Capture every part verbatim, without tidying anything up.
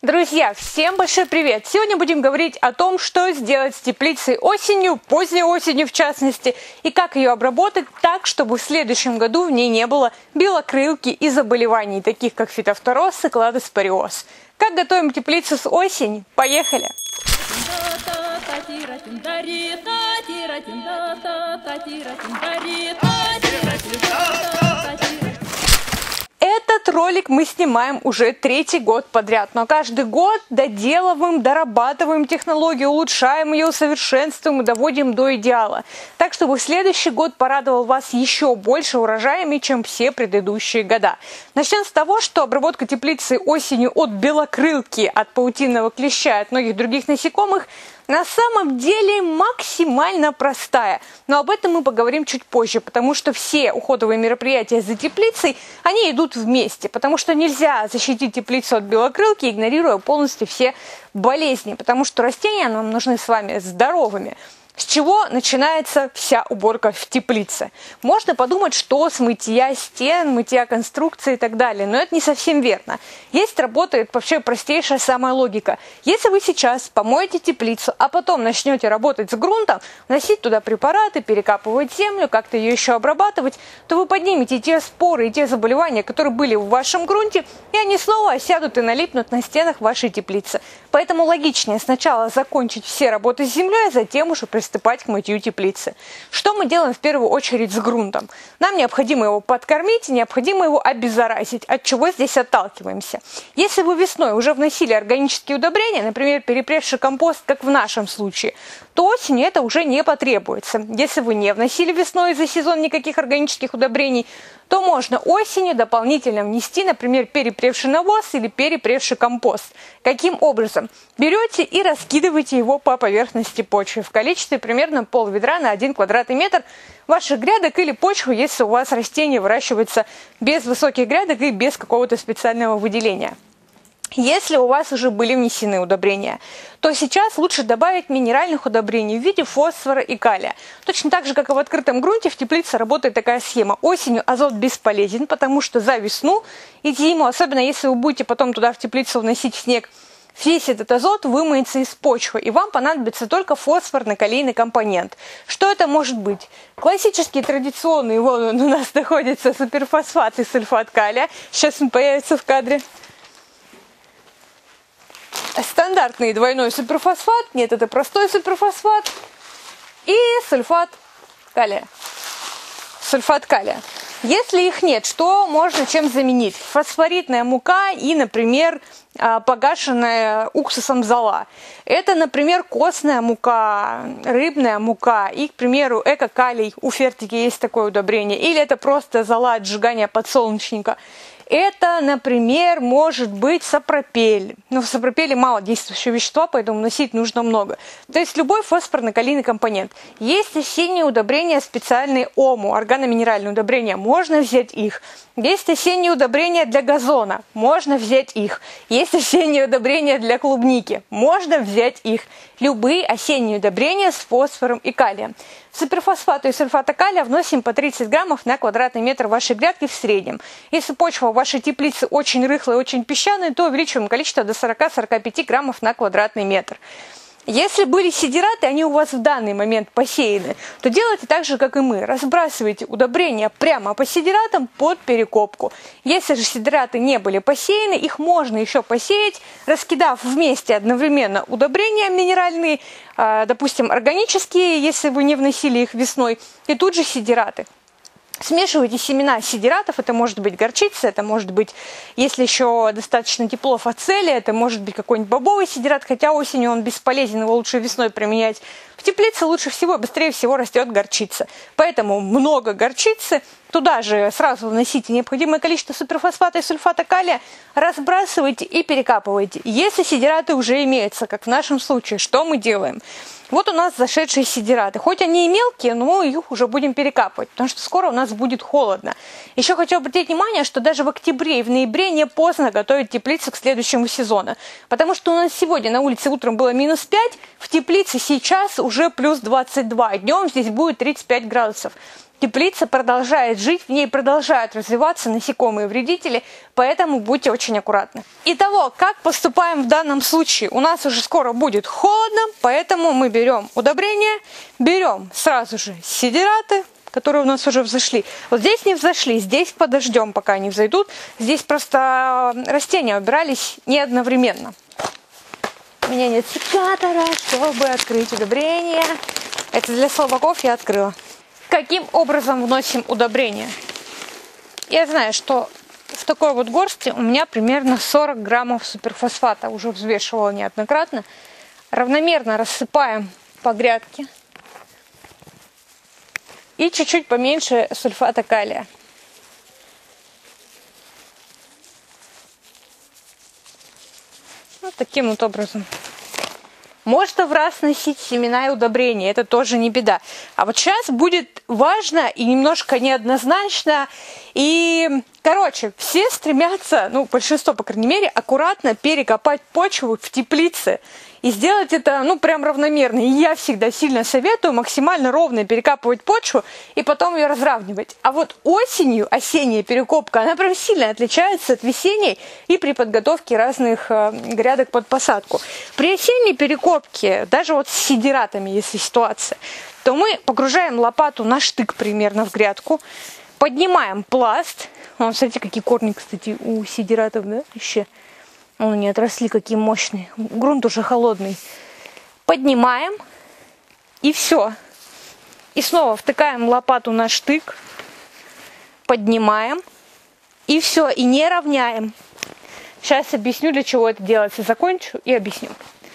Друзья, всем большой привет! Сегодня будем говорить о том, что сделать с теплицей осенью, поздней осенью в частности, и как ее обработать так, чтобы в следующем году в ней не было белокрылки и заболеваний, таких как фитофтороз и кладоспориоз. Как готовим теплицу с осени? Поехали! Этот ролик мы снимаем уже третий год подряд, но каждый год доделываем, дорабатываем технологию, улучшаем ее, усовершенствуем и доводим до идеала. Так, чтобы следующий год порадовал вас еще больше урожаями, чем все предыдущие года. Начнем с того, что обработка теплицы осенью от белокрылки, от паутинного клеща, от многих других насекомых на самом деле максимально простая. Но об этом мы поговорим чуть позже, потому что все уходовые мероприятия за теплицей, они идут вместе. Потому что нельзя защитить теплицу от белокрылки, игнорируя полностью все болезни. Потому что растения нам нужны с вами здоровыми. С чего начинается вся уборка в теплице? Можно подумать, что с мытья стен, мытья конструкции и так далее, но это не совсем верно. Есть работает вообще простейшая самая логика. Если вы сейчас помоете теплицу, а потом начнете работать с грунтом, вносить туда препараты, перекапывать землю, как-то ее еще обрабатывать, то вы поднимете те споры и те заболевания, которые были в вашем грунте, и они снова осядут и налипнут на стенах вашей теплицы. Поэтому логичнее сначала закончить все работы с землей, а затем уже приступать к мытью теплицы. Что мы делаем в первую очередь с грунтом? Нам необходимо его подкормить, необходимо его обеззаразить, от чего здесь отталкиваемся. Если вы весной уже вносили органические удобрения, например, перепревший компост, как в нашем случае, то осенью это уже не потребуется. Если вы не вносили весной за сезон никаких органических удобрений, то можно осенью дополнительно внести, например, перепревший навоз или перепревший компост. Каким образом? Берете и раскидываете его по поверхности почвы в количестве примерно пол ведра на один квадратный метр ваших грядок или почвы, если у вас растение выращивается без высоких грядок и без какого-то специального выделения. Если у вас уже были внесены удобрения, то сейчас лучше добавить минеральных удобрений в виде фосфора и калия. Точно так же, как и в открытом грунте, в теплице работает такая схема. Осенью азот бесполезен, потому что за весну и зиму, особенно если вы будете потом туда в теплицу вносить снег, весь этот азот вымоется из почвы, и вам понадобится только фосфорно-калийный компонент. Что это может быть? Классический, традиционный, вон он у нас находится, суперфосфат и сульфат калия. Сейчас он появится в кадре. Стандартный двойной суперфосфат, нет, это простой суперфосфат и сульфат калия. Сульфат калия. Если их нет, что можно чем заменить? Фосфоритная мука и, например, погашенная уксусом зола. Это, например, костная мука, рыбная мука и, к примеру, эко-калий. У Фертики есть такое удобрение. Или это просто зола от сжигания подсолнечника. Это, например, может быть сапропель. Но в сапропеле мало действующего вещества, поэтому вносить нужно много. То есть любой фосфорно-калийный компонент. Есть осенние удобрения специальные ОМУ, органоминеральные удобрения. Можно взять их. Есть осенние удобрения для газона. Можно взять их. Есть осенние удобрения для клубники. Можно взять их. Любые осенние удобрения с фосфором и калием. Суперфосфату и сульфата калия вносим по тридцать граммов на квадратный метр вашей грядки в среднем. Если почва в вашей теплице очень рыхлая, очень песчаная, то увеличиваем количество до сорока-сорока пяти граммов на квадратный метр. Если были сидираты, они у вас в данный момент посеяны, то делайте так же, как и мы. Разбрасывайте удобрения прямо по сидиратам под перекопку. Если же сидираты не были посеяны, их можно еще посеять, раскидав вместе одновременно удобрения минеральные, допустим, органические, если вы не вносили их весной, и тут же сидираты. Смешивайте семена сидиратов, это может быть горчица, это может быть, если еще достаточно тепло, фацелия, это может быть какой-нибудь бобовый сидират, хотя осенью он бесполезен, его лучше весной применять. В теплице лучше всего, быстрее всего растет горчица. Поэтому много горчицы, туда же сразу вносите необходимое количество суперфосфата и сульфата калия, разбрасывайте и перекапывайте. Если сидираты уже имеются, как в нашем случае, что мы делаем? Вот у нас зашедшие сидираты. Хоть они и мелкие, но мы их уже будем перекапывать, потому что скоро у нас будет холодно. Еще хочу обратить внимание, что даже в октябре и в ноябре не поздно готовить теплицу к следующему сезону. Потому что у нас сегодня на улице утром было минус пять, в теплице сейчас уже плюс двадцать два. Днем здесь будет тридцать пять градусов. Теплица продолжает жить, в ней продолжают развиваться насекомые-вредители, поэтому будьте очень аккуратны. Итого, как поступаем в данном случае? У нас уже скоро будет холодно, поэтому мы берем удобрения, берем сразу же сидираты, которые у нас уже взошли. Вот здесь не взошли, здесь подождем, пока они взойдут. Здесь просто растения убирались не одновременно. У меня нет секатора, чтобы открыть удобрения. Это для слабаков я открыла. Каким образом вносим удобрения? Я знаю, что в такой вот горсти у меня примерно сорок граммов суперфосфата. Уже взвешивала неоднократно. Равномерно рассыпаем по грядке. И чуть-чуть поменьше сульфата калия. Вот таким вот образом. Можно в раз носить семена и удобрения, это тоже не беда. А вот сейчас будет важно и немножко неоднозначно. И, короче, все стремятся, ну, большинство, по крайней мере, аккуратно перекопать почву в теплице. И сделать это, ну, прям равномерно. И я всегда сильно советую максимально ровно перекапывать почву и потом ее разравнивать. А вот осенью, осенняя перекопка, она прям сильно отличается от весенней и при подготовке разных э, грядок под посадку. При осенней перекопке, даже вот с сидиратами, если ситуация, то мы погружаем лопату на штык примерно в грядку, поднимаем пласт. Вон, смотрите, какие корни, кстати, у сидиратов, да, еще. Они отросли, какие мощные. Грунт уже холодный. Поднимаем. И все. И снова втыкаем лопату на штык. Поднимаем. И все. И не равняем. Сейчас объясню, для чего это делается. Закончу и объясню.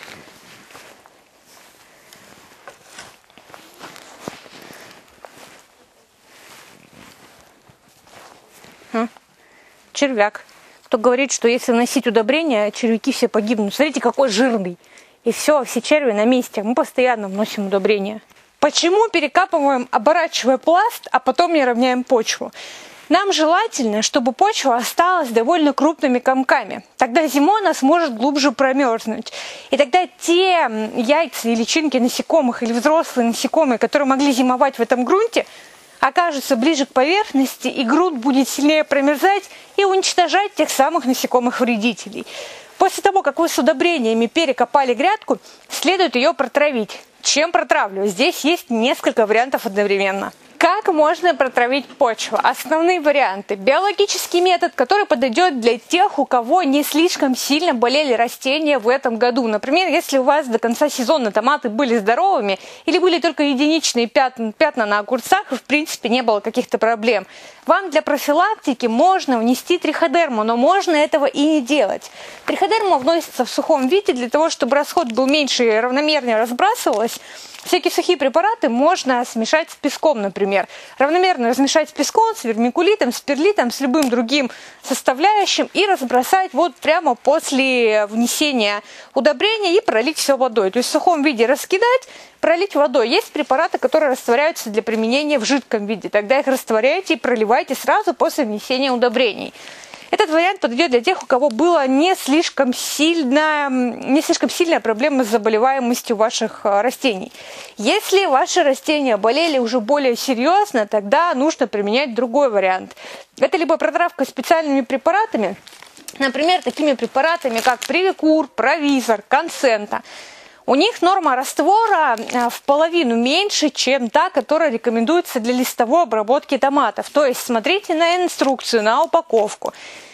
Червяк. Кто говорит, что если вносить удобрения, червяки все погибнут. Смотрите, какой жирный. И все, все черви на месте. Мы постоянно вносим удобрения. Почему перекапываем, оборачивая пласт, а потом не равняем почву? Нам желательно, чтобы почва осталась довольно крупными комками. Тогда зимой она сможет глубже промерзнуть. И тогда те яйца и личинки насекомых или взрослые насекомые, которые могли зимовать в этом грунте, окажутся ближе к поверхности, и грунт будет сильнее промерзать и уничтожать тех самых насекомых-вредителей. После того, как вы с удобрениями перекопали грядку, следует ее протравить. Чем протравливать? Здесь есть несколько вариантов одновременно. Как можно протравить почву? Основные варианты. Биологический метод, который подойдет для тех, у кого не слишком сильно болели растения в этом году. Например, если у вас до конца сезона томаты были здоровыми или были только единичные пятна, пятна на огурцах, и в принципе не было каких-то проблем, вам для профилактики можно внести триходерму, но можно этого и не делать. Триходерма вносится в сухом виде для того, чтобы расход был меньше и равномернее разбрасывалось. Всякие сухие препараты можно смешать с песком, например. Равномерно размешать с песком, с вермикулитом, с перлитом, с любым другим составляющим и разбросать вот прямо после внесения удобрения и пролить все водой. То есть в сухом виде раскидать, пролить водой. Есть препараты, которые растворяются для применения в жидком виде. Тогда их растворяйте и проливайте сразу после внесения удобрений. Этот вариант подойдет для тех, у кого была не слишком сильная, не слишком сильная проблема с заболеваемостью ваших растений. Если ваши растения болели уже более серьезно, тогда нужно применять другой вариант. Это либо протравка специальными препаратами, например, такими препаратами, как Привикур, Провизор, Концента. У них норма раствора в половину меньше, чем та, которая рекомендуется для листовой обработки томатов. То есть смотрите на инструкцию, на упаковку.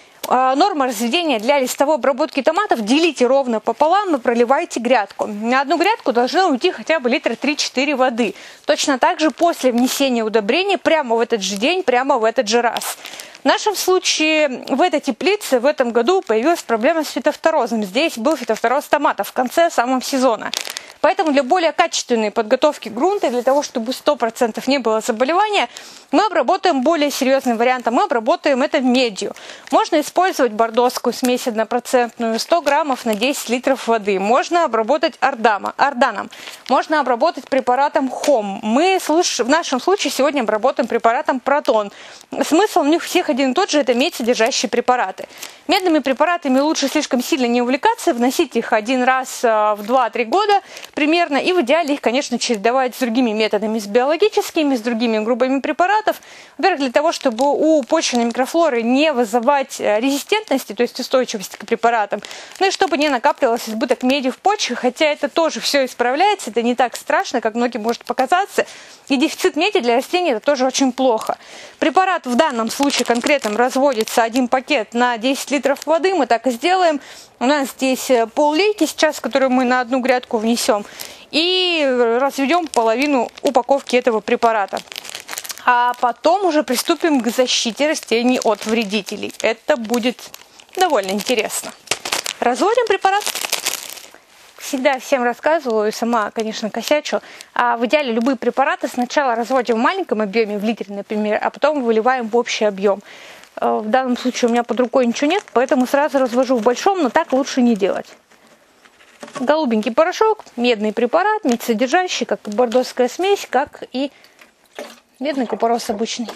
Норма разведения для листовой обработки томатов делите ровно пополам и проливайте грядку. На одну грядку должно уйти хотя бы литра три-четыре воды. Точно так же после внесения удобрений прямо в этот же день, прямо в этот же раз. В нашем случае в этой теплице в этом году появилась проблема с фитофторозом. Здесь был фитофтороз томатов в конце самого сезона. Поэтому для более качественной подготовки грунта, для того, чтобы сто процентов не было заболевания, мы обработаем более серьезным вариантом. Мы обработаем это медью. Можно использовать использовать бордоскую смесь однопроцентную, сто граммов на десять литров воды. Можно обработать ордама, орданом. Можно обработать препаратом Хом. Мы в нашем случае сегодня обработаем препаратом Протон. Смысл у них всех один и тот же, это медь содержащие препараты. Медными препаратами лучше слишком сильно не увлекаться, вносить их один раз в два-три года примерно, и в идеале их, конечно, чередовать с другими методами, с биологическими, с другими группами препаратов. Во-первых, для того, чтобы у почвенной микрофлоры не вызывать резистентности, то есть устойчивости к препаратам, ну и чтобы не накапливался избыток меди в почве, хотя это тоже все исправляется, это не так страшно, как многим может показаться, и дефицит меди для растений это тоже очень плохо. Препарат в данном случае конкретном разводится один пакет на десять литров воды, мы так и сделаем. У нас здесь пол-лейки сейчас, которую мы на одну грядку внесем, и разведем половину упаковки этого препарата. А потом уже приступим к защите растений от вредителей. Это будет довольно интересно. Разводим препарат. Всегда всем рассказываю, сама, конечно, косячу. А в идеале любые препараты сначала разводим в маленьком объеме, в литре, например, а потом выливаем в общий объем. В данном случае у меня под рукой ничего нет, поэтому сразу развожу в большом, но так лучше не делать. Голубенький порошок, медный препарат, медь содержащий, как и бордоская смесь, как и медный купорос обычный.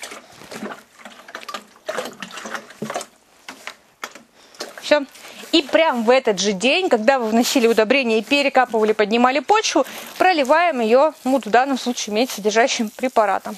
Все. И прям в этот же день, когда вы вносили удобрения и перекапывали, поднимали почву, проливаем ее, ну, в данном случае, медь содержащим препаратом.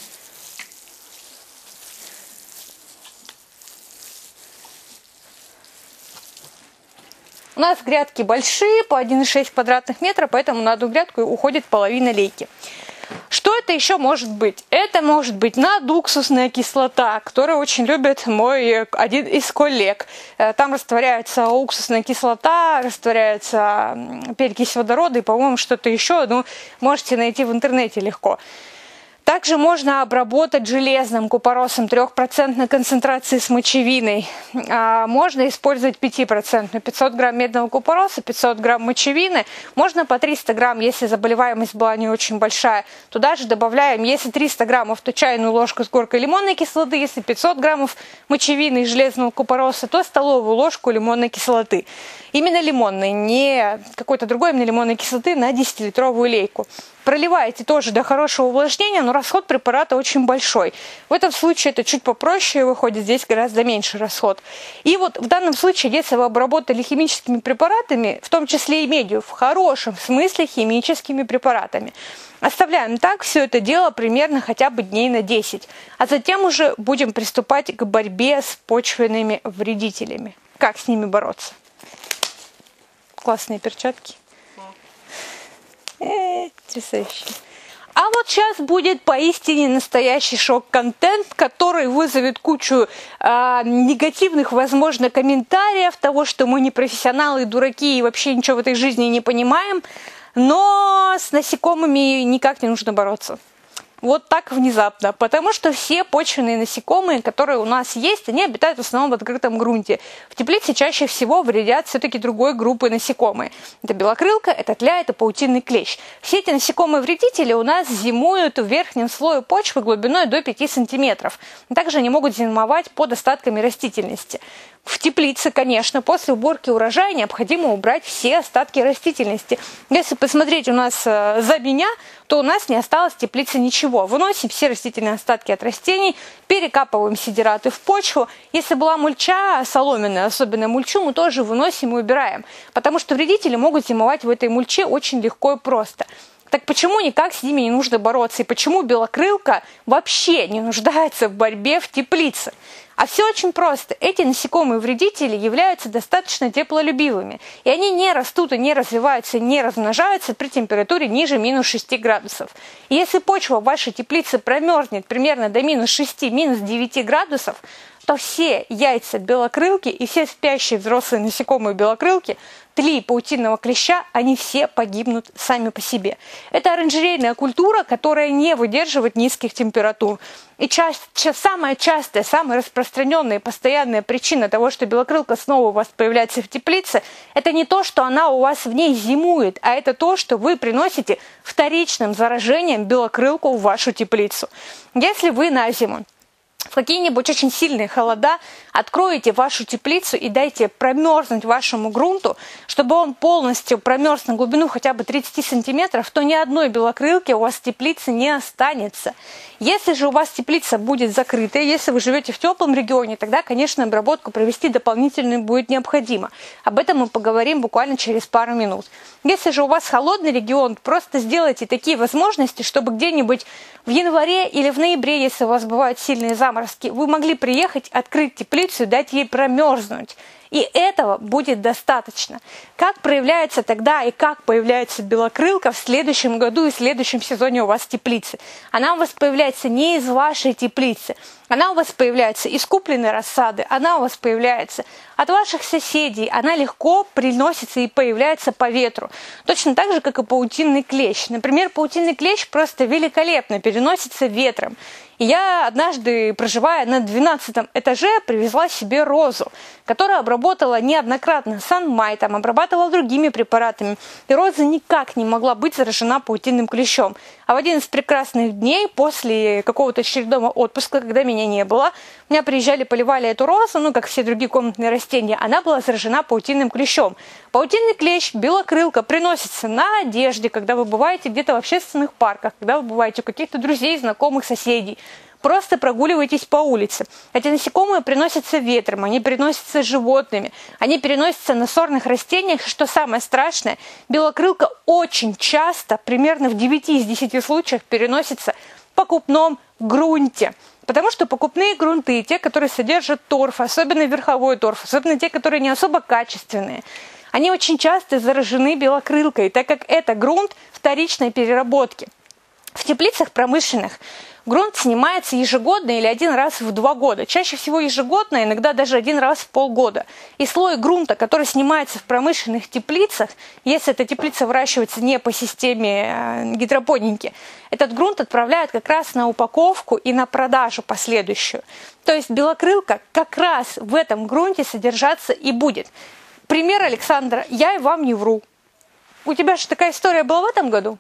У нас грядки большие, по один и шесть квадратных метра, поэтому на одну грядку уходит половина лейки. Что это еще может быть? Это может быть надуксусная кислота, которую очень любит мой один из коллег. Там растворяется уксусная кислота, растворяется перекись водорода и, по-моему, что-то еще. Ну, можете найти в интернете легко. Также можно обработать железным купоросом трехпроцентной концентрации с мочевиной. А можно использовать пятипроцентную, пятьсот грамм медного купороса, пятьсот грамм мочевины. Можно по триста грамм, если заболеваемость была не очень большая. Туда же добавляем, если триста граммов, то чайную ложку с горкой лимонной кислоты. Если пятьсот граммов мочевины и железного купороса, то столовую ложку лимонной кислоты. Именно лимонной, не какой-то другой, именно лимонной кислоты на десятилитровую лейку. Проливаете тоже до хорошего увлажнения, но расход препарата очень большой. В этом случае это чуть попроще выходит, здесь гораздо меньше расход. И вот в данном случае, если вы обработали химическими препаратами, в том числе и медью, в хорошем смысле химическими препаратами, оставляем так все это дело примерно хотя бы дней на десять. А затем уже будем приступать к борьбе с почвенными вредителями. Как с ними бороться? Классные перчатки. Э, потрясающе. А вот сейчас будет поистине настоящий шок-контент, который вызовет кучу э, негативных, возможно, комментариев того, что мы не профессионалы, дураки и вообще ничего в этой жизни не понимаем. Но с насекомыми никак не нужно бороться. Вот так внезапно, потому что все почвенные насекомые, которые у нас есть, они обитают в основном в открытом грунте. В теплице чаще всего вредят все-таки другой группы насекомые. Это белокрылка, это тля, это паутинный клещ. Все эти насекомые-вредители у нас зимуют в верхнем слое почвы глубиной до пяти сантиметров. Также они могут зимовать под остатками растительности. В теплице, конечно, после уборки урожая необходимо убрать все остатки растительности. Если посмотреть у нас за меня, то у нас не осталось в теплице ничего. Выносим все растительные остатки от растений, перекапываем сидираты в почву. Если была мульча соломенная, особенно мульчу, мы тоже выносим и убираем. Потому что вредители могут зимовать в этой мульче очень легко и просто. Так почему никак с ними не нужно бороться? И почему белокрылка вообще не нуждается в борьбе в теплице? А все очень просто. Эти насекомые-вредители являются достаточно теплолюбивыми. И они не растут и не развиваются, не размножаются при температуре ниже минус шести градусов. И если почва в вашей теплице промерзнет примерно до минус шести, минус девяти градусов, то все яйца белокрылки и все спящие взрослые насекомые белокрылки, тли паутинного клеща, они все погибнут сами по себе. Это оранжерейная культура, которая не выдерживает низких температур. И ча самая частая, самая распространенная и постоянная причина того, что белокрылка снова у вас появляется в теплице, это не то, что она у вас в ней зимует, а это то, что вы приносите вторичным заражением белокрылку в вашу теплицу. Если вы на зиму в какие-нибудь очень сильные холода откроете вашу теплицу и дайте промерзнуть вашему грунту, чтобы он полностью промерз на глубину хотя бы тридцати сантиметров, то ни одной белокрылки у вас в теплице не останется. Если же у вас теплица будет закрытая, если вы живете в теплом регионе, тогда, конечно, обработку провести дополнительную будет необходимо. Об этом мы поговорим буквально через пару минут. Если же у вас холодный регион, просто сделайте такие возможности, чтобы где-нибудь в январе или в ноябре, если у вас бывают сильные заморозки, вы могли приехать, открыть теплицу и дать ей промерзнуть. И этого будет достаточно. Как проявляется тогда и как появляется белокрылка в следующем году и в следующем сезоне у вас в теплице? Она у вас появляется не из вашей теплицы. Она у вас появляется из купленной рассады, она у вас появляется от ваших соседей, она легко приносится и появляется по ветру. Точно так же, как и паутинный клещ. Например, паутинный клещ просто великолепно переносится ветром. И я однажды, проживая на двенадцатом этаже, привезла себе розу, которую обработала неоднократно санмайтом, обрабатывала другими препаратами. И роза никак не могла быть заражена паутинным клещом. А в один из прекрасных дней, после какого-то очередного отпуска, когда меня не было, у меня приезжали, поливали эту розу, ну, как все другие комнатные растения, она была заражена паутинным клещом. Паутинный клещ, белокрылка, приносится на одежде, когда вы бываете где-то в общественных парках, когда вы бываете у каких-то друзей, знакомых, соседей. Просто прогуливайтесь по улице. Эти насекомые приносятся ветром, они приносятся животными, они переносятся на сорных растениях. Что самое страшное, белокрылка очень часто, примерно в девяти из десяти случаях, переносится в покупном грунте. Потому что покупные грунты, те, которые содержат торф, особенно верховой торф, особенно те, которые не особо качественные, они очень часто заражены белокрылкой, так как это грунт вторичной переработки. В теплицах промышленных грунт снимается ежегодно или один раз в два года. Чаще всего ежегодно, иногда даже один раз в полгода. И слой грунта, который снимается в промышленных теплицах, если эта теплица выращивается не по системе гидропоники, этот грунт отправляют как раз на упаковку и на продажу последующую. То есть белокрылка как раз в этом грунте содержаться и будет. Пример, Александра, я и вам не вру. У тебя же такая история была в этом году?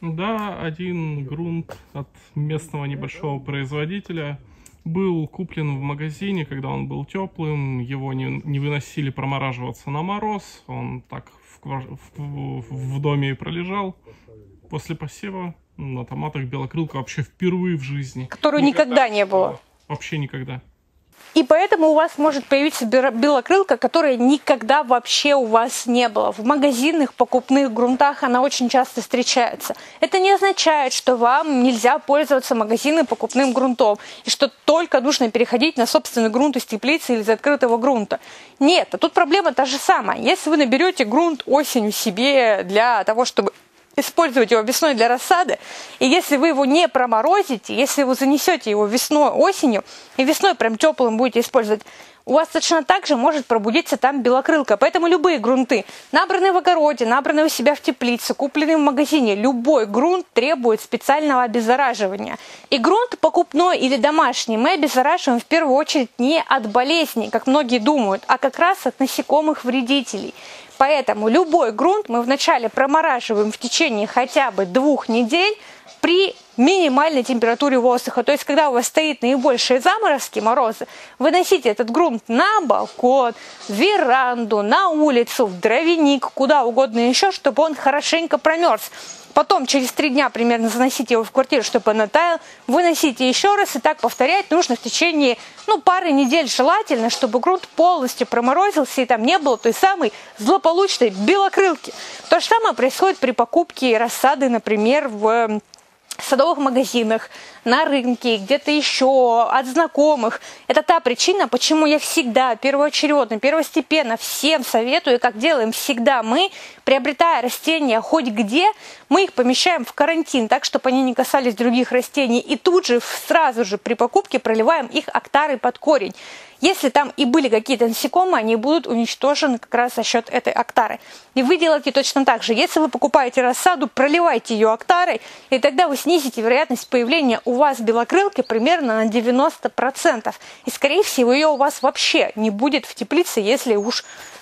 Да, один грунт от местного небольшого производителя был куплен в магазине, когда он был теплым, его не, не выносили промораживаться на мороз, он так в, в, в доме и пролежал. После посева на томатах белокрылка вообще впервые в жизни. Которую никогда, никогда не было. Вообще никогда. И поэтому у вас может появиться белокрылка, которая никогда вообще у вас не было. В магазинных покупных грунтах она очень часто встречается. Это не означает, что вам нельзя пользоваться магазинным покупным грунтом, и что только нужно переходить на собственный грунт из теплицы или из открытого грунта. Нет, а тут проблема та же самая. Если вы наберете грунт осенью себе для того, чтобы использовать его весной для рассады, и если вы его не проморозите, если вы занесете его весной, осенью, и весной прям теплым будете использовать, у вас точно так же может пробудиться там белокрылка. Поэтому любые грунты, набранные в огороде, набранные у себя в теплице, купленные в магазине, любой грунт требует специального обеззараживания. И грунт покупной или домашний мы обеззараживаем в первую очередь не от болезней, как многие думают, а как раз от насекомых вредителей. Поэтому любой грунт мы вначале промораживаем в течение хотя бы двух недель при минимальной температуре воздуха. То есть, когда у вас стоит наибольшие заморозки, морозы, выносите этот грунт на балкон, в веранду, на улицу, в дровяник, куда угодно еще, чтобы он хорошенько промерз. Потом через три дня примерно заносите его в квартиру, чтобы он оттаял, выносите еще раз, и так повторять нужно в течение ну, пары недель желательно, чтобы грунт полностью проморозился и там не было той самой злополучной белокрылки. То же самое происходит при покупке рассады, например, в садовых магазинах, на рынке, где-то еще, от знакомых. Это та причина, почему я всегда первоочередно, первостепенно всем советую, как делаем всегда мы, приобретая растения хоть где, мы их помещаем в карантин, так, чтобы они не касались других растений, и тут же, сразу же при покупке проливаем их октарой под корень. Если там и были какие-то насекомые, они будут уничтожены как раз за счет этой октары. И вы делаете точно так же. Если вы покупаете рассаду, проливайте ее октарой, и тогда вы снизите вероятность появления у вас белокрылки примерно на девяносто процентов. И, скорее всего, ее у вас вообще не будет в теплице, если уж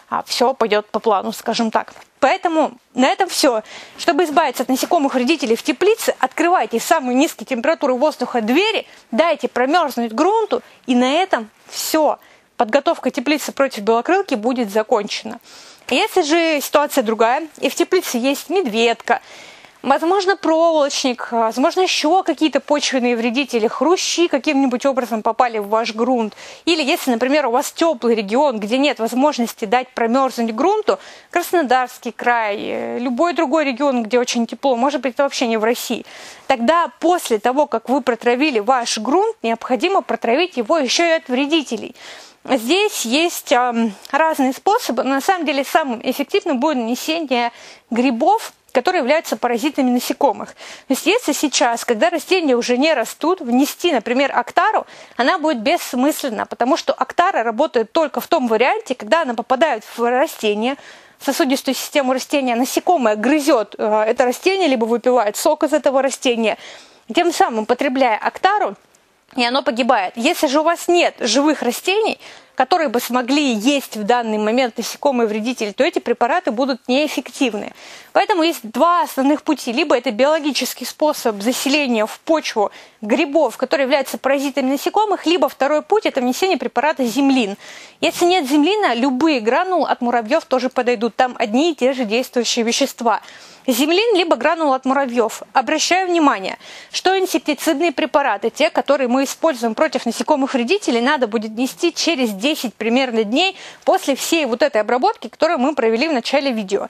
все пойдет по плану, скажем так. Поэтому на этом все. Чтобы избавиться от насекомых-вредителей в теплице, открывайте самые низкие температуры воздуха двери, дайте промерзнуть грунту, и на этом все. Подготовка теплицы против белокрылки будет закончена. Если же ситуация другая, и в теплице есть медведка, возможно, проволочник, возможно, еще какие-то почвенные вредители, хрущи каким-нибудь образом попали в ваш грунт. Или если, например, у вас теплый регион, где нет возможности дать промерзнуть грунту, Краснодарский край, любой другой регион, где очень тепло, может быть, это вообще не в России, тогда после того, как вы протравили ваш грунт, необходимо протравить его еще и от вредителей. Здесь есть э, разные способы, но на самом деле самым эффективным будет нанесение грибов, которые являются паразитами насекомых. То есть если сейчас, когда растения уже не растут, внести, например, Актару, она будет бессмысленна, потому что Актара работает только в том варианте, когда она попадает в растение, в сосудистую систему растения, насекомое грызет э, это растение, либо выпивает сок из этого растения, тем самым потребляя Актару, и оно погибает. Если же у вас нет живых растений, которые бы смогли есть в данный момент насекомые вредители, то эти препараты будут неэффективны. Поэтому есть два основных пути. Либо это биологический способ заселения в почву грибов, которые являются паразитами насекомых, либо второй путь – это внесение препарата землин. Если нет землина, любые гранулы от муравьев тоже подойдут. Там одни и те же действующие вещества. Землин либо гранул от муравьев. Обращаю внимание, что инсектицидные препараты, те, которые мы используем против насекомых вредителей, надо будет нести через десять примерно дней после всей вот этой обработки, которую мы провели в начале видео.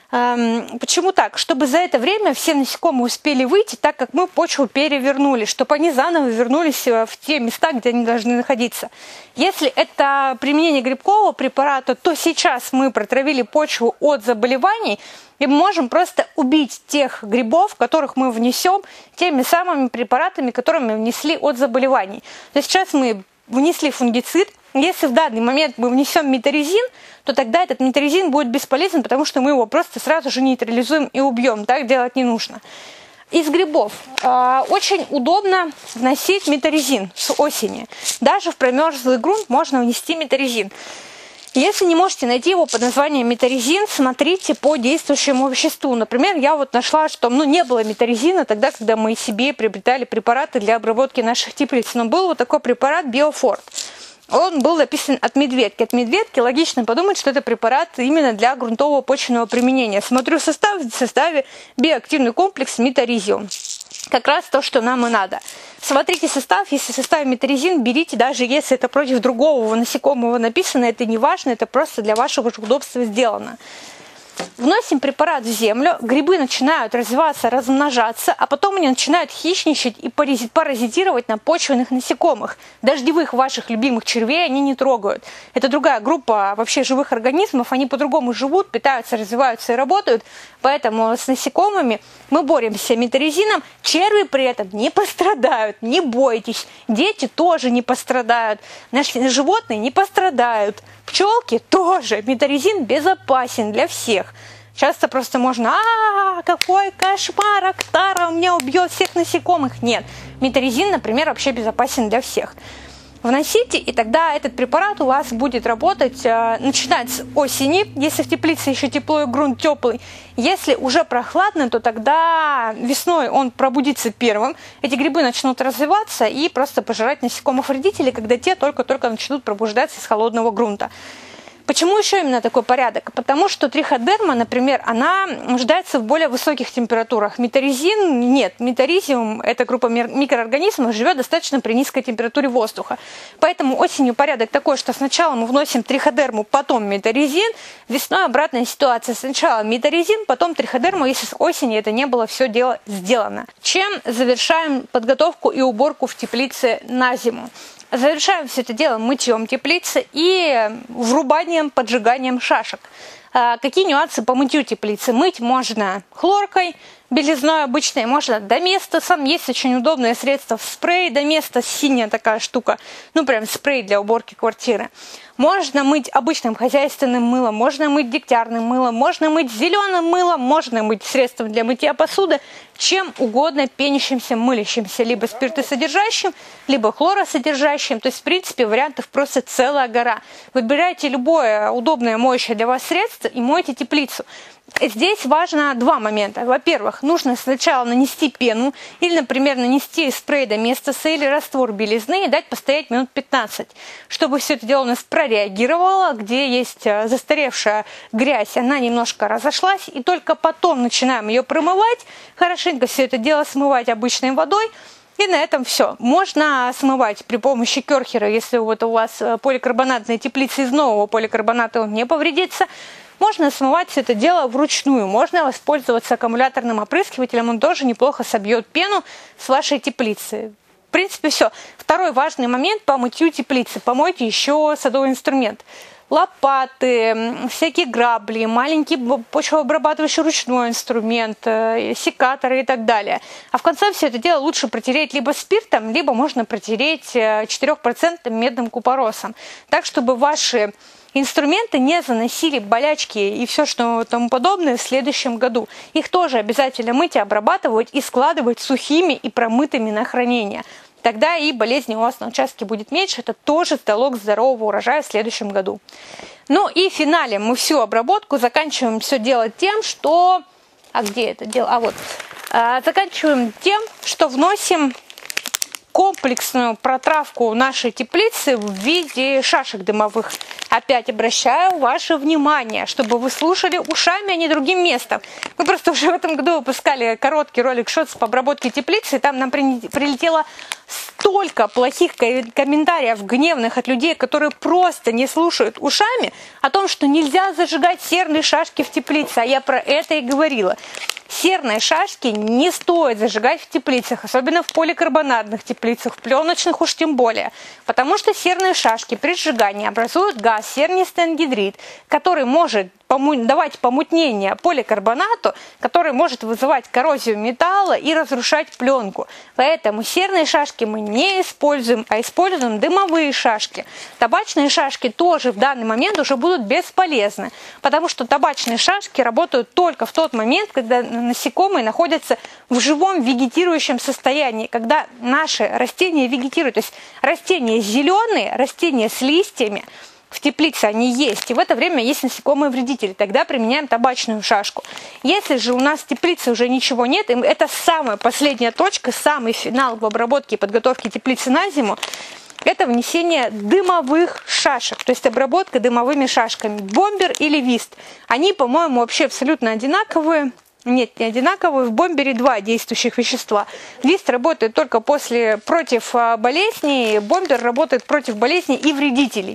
Почему так? Чтобы за это время все насекомые успели выйти, так как мы почву перевернули, чтобы они заново вернулись в те места, где они должны находиться. Если это применение грибкового препарата, то сейчас мы протравили почву от заболеваний, и мы можем просто убить тех грибов, которых мы внесем теми самыми препаратами, которыми внесли от заболеваний. То есть сейчас мы внесли фунгицид. Если в данный момент мы внесем метаризин, то тогда этот метаризин будет бесполезен, потому что мы его просто сразу же нейтрализуем и убьем. Так делать не нужно. Из грибов э, очень удобно вносить метаризин с осени. Даже в промерзлый грунт можно внести метаризин. Если не можете найти его под названием метаризин, смотрите по действующему веществу. Например, я вот нашла, что ну, не было метаризина тогда, когда мы себе приобретали препараты для обработки наших теплиц. Но был вот такой препарат Биофорт. Он был написан от медведки. От медведки логично подумать, что это препарат именно для грунтового почвенного применения. Смотрю состав, в составе биоактивный комплекс метаризиум. Как раз то, что нам и надо. Смотрите состав, если в составе метаризин, берите, даже если это против другого насекомого написано, это не важно, это просто для вашего же удобства сделано. Вносим препарат в землю, грибы начинают развиваться, размножаться, а потом они начинают хищничать и паразитировать на почвенных насекомых. Дождевых ваших любимых червей они не трогают. Это другая группа вообще живых организмов, они по-другому живут, питаются, развиваются и работают. Поэтому с насекомыми мы боремся метаризином, черви при этом не пострадают, не бойтесь. Дети тоже не пострадают, наши животные не пострадают. Пчелки тоже. Метаризин безопасен для всех. Часто просто можно, а, какой кошмар, Актара у меня убьет всех насекомых. Нет, метаризин, например, вообще безопасен для всех. Вносите, и тогда этот препарат у вас будет работать, э, начинать с осени, если в теплице еще тепло и грунт теплый. Если уже прохладно, то тогда весной он пробудится первым. Эти грибы начнут развиваться и просто пожирать насекомых вредителей, когда те только-только начнут пробуждаться из холодного грунта. Почему еще именно такой порядок? Потому что триходерма, например, она нуждается в более высоких температурах. Метаризин нет. Метаризиум, эта группа микроорганизмов, живет достаточно при низкой температуре воздуха. Поэтому осенью порядок такой, что сначала мы вносим триходерму, потом метаризин. Весной обратная ситуация. Сначала метаризин, потом триходерму, если с осени это не было все дело сделано. Чем завершаем подготовку и уборку в теплице на зиму? Завершаем все это дело мытьем теплицы и врубанием, поджиганием шашек. Какие нюансы по мытью теплицы? Мыть можно хлоркой, белизной обычной, можно доместосом. Есть очень удобное средство в спрей доместос, синяя такая штука, ну прям спрей для уборки квартиры. Можно мыть обычным хозяйственным мылом, можно мыть дегтярным мылом, можно мыть зеленым мылом, можно мыть средством для мытья посуды, чем угодно пенящимся, мылящимся, либо спиртосодержащим, либо хлоросодержащим. То есть, в принципе, вариантов просто целая гора. Выбирайте любое удобное моющее для вас средство и мойте теплицу. Здесь важно два момента. Во-первых, нужно сначала нанести пену или, например, нанести спрей доместоса или раствор белизны и дать постоять минут пятнадцать, чтобы все это дело у нас прореагировало, где есть застаревшая грязь, она немножко разошлась, и только потом начинаем ее промывать, хорошенько все это дело смывать обычной водой. И на этом все. Можно смывать при помощи керхера, если вот у вас поликарбонатная теплица, из нового поликарбоната он не повредится. Можно смывать все это дело вручную. Можно воспользоваться аккумуляторным опрыскивателем, он тоже неплохо собьет пену с вашей теплицы. В принципе, все. Второй важный момент по мытью теплицы. Помойте еще садовый инструмент. Лопаты, всякие грабли, маленький почвообрабатывающий ручной инструмент, секаторы и так далее. А в конце все это дело лучше протереть либо спиртом, либо можно протереть четырёхпроцентным медным купоросом. Так, чтобы ваши инструменты не заносили болячки и все, что тому подобное в следующем году. Их тоже обязательно мыть и обрабатывать и складывать сухими и промытыми на хранение. Тогда и болезней у вас на участке будет меньше. Это тоже залог здорового урожая в следующем году. Ну и в финале мы всю обработку заканчиваем все делать тем, что... А где это дело? А вот. А, заканчиваем тем, что вносим комплексную протравку нашей теплицы в виде шашек дымовых. Опять обращаю ваше внимание, чтобы вы слушали ушами, а не другим местом. Мы просто уже в этом году выпускали короткий ролик шотс по обработке теплицы, и там нам прилетело столько плохих комментариев гневных от людей, которые просто не слушают ушами, о том, что нельзя зажигать серные шашки в теплице, а я про это и говорила. Серные шашки не стоит зажигать в теплицах, особенно в поликарбонатных теплицах, в пленочных уж тем более. Потому что серные шашки при сжигании образуют газ сернистый ангидрид, который может давать помутнение поликарбонату, который может вызывать коррозию металла и разрушать пленку. Поэтому серные шашки мы не используем, а используем дымовые шашки. Табачные шашки тоже в данный момент уже будут бесполезны, потому что табачные шашки работают только в тот момент, когда насекомые находятся в живом вегетирующем состоянии, когда наши растения вегетируют. То есть растения зеленые, растения с листьями, в теплице они есть, и в это время есть насекомые вредители, тогда применяем табачную шашку. Если же у нас в теплице уже ничего нет, и это самая последняя точка, самый финал в обработке и подготовке теплицы на зиму, это внесение дымовых шашек, то есть обработка дымовыми шашками, бомбер или вист. Они, по-моему, вообще абсолютно одинаковые. Нет, не одинаковые. В бомбере два действующих вещества. Вист работает только после, против болезней, бомбер работает против болезней и вредителей.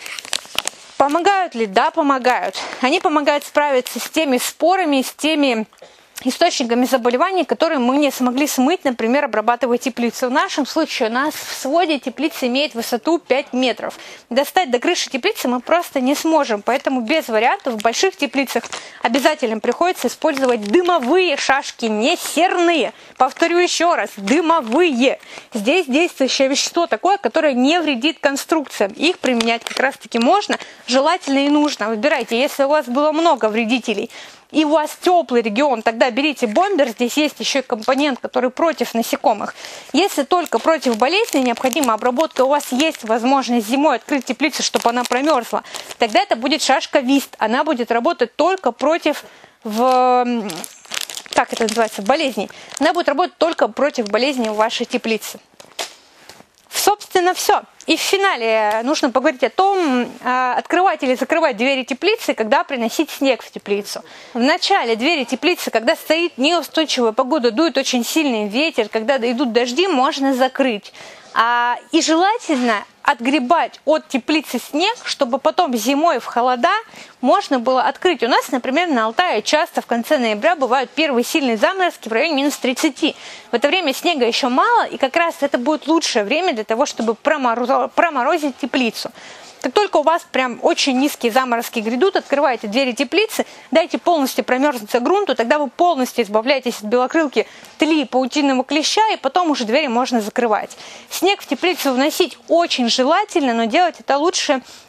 Помогают ли? Да, помогают. Они помогают справиться с теми спорами, с теми источниками заболеваний, которые мы не смогли смыть, например, обрабатывая теплицу. В нашем случае у нас в своде теплица имеет высоту пять метров. Достать до крыши теплицы мы просто не сможем, поэтому без вариантов в больших теплицах обязательно приходится использовать дымовые шашки, не серные. Повторю еще раз, дымовые. Здесь действующее вещество такое, которое не вредит конструкциям. Их применять как раз-таки можно, желательно и нужно. Выбирайте, если у вас было много вредителей, и у вас теплый регион, тогда берите бомбер. Здесь есть еще и компонент, который против насекомых. Если только против болезни необходима обработка, у вас есть возможность зимой открыть теплицу, чтобы она промерзла, тогда это будет шашка вист. Она будет работать только против, в, как это называется, болезней. Она будет работать только против болезней в вашей теплице. Собственно, все. И в финале нужно поговорить о том, открывать или закрывать двери теплицы, когда приносить снег в теплицу. В начале двери теплицы, когда стоит неустойчивая погода, дует очень сильный ветер, когда идут дожди, можно закрыть. А, и желательно отгребать от теплицы снег, чтобы потом зимой в холода можно было открыть. У нас, например, на Алтае часто в конце ноября бывают первые сильные заморозки в районе минус тридцати. В это время снега еще мало, и как раз это будет лучшее время для того, чтобы проморозить теплицу. Как только у вас прям очень низкие заморозки грядут, открываете двери теплицы, дайте полностью промерзнуться грунту, тогда вы полностью избавляетесь от белокрылки, тли и паутинного клеща, и потом уже двери можно закрывать. Снег в теплицу вносить очень желательно, но делать это лучше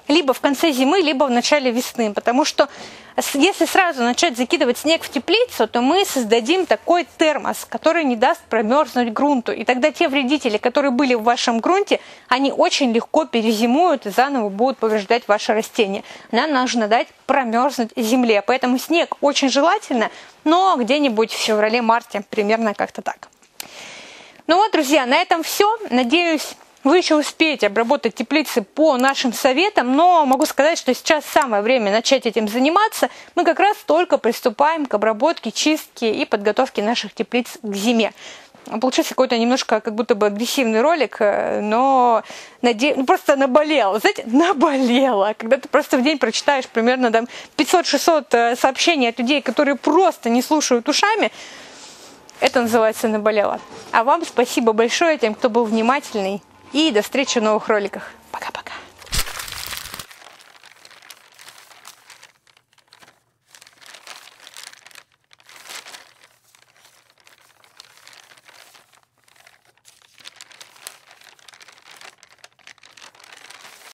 либо в конце зимы, либо в начале весны, потому что если сразу начать закидывать снег в теплицу, то мы создадим такой термос, который не даст промерзнуть грунту. И тогда те вредители, которые были в вашем грунте, они очень легко перезимуют и заново будут повреждать ваши растения. Нам нужно дать промерзнуть земле. Поэтому снег очень желательно, но где-нибудь в феврале-марте, примерно как-то так. Ну вот, друзья, на этом все. Надеюсь, вы еще успеете обработать теплицы по нашим советам, но могу сказать, что сейчас самое время начать этим заниматься. Мы как раз только приступаем к обработке, чистке и подготовке наших теплиц к зиме. Получился какой-то немножко как будто бы агрессивный ролик, но наде... ну, просто наболело. Знаете, наболело. Когда ты просто в день прочитаешь примерно там пятьсот-шестьсот сообщений от людей, которые просто не слушают ушами, это называется наболело. А вам спасибо большое, тем, кто был внимательный. И до встречи в новых роликах. Пока.